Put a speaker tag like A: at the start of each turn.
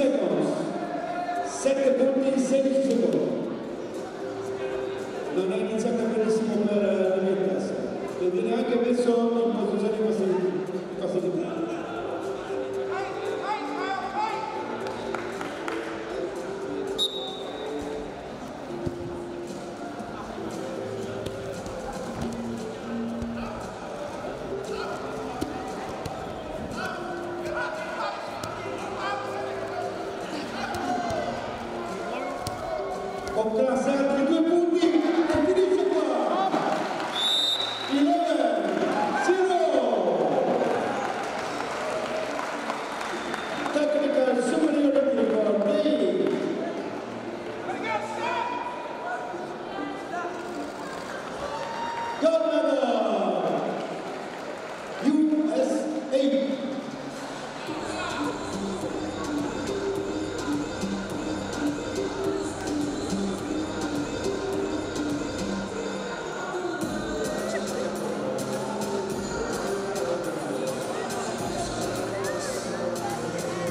A: seconds, 7 punti in 16 secondi. Non è iniziata benissimo per DEMIRTAS, che viene anche messo in posizione quasi di più. Con classe altri 2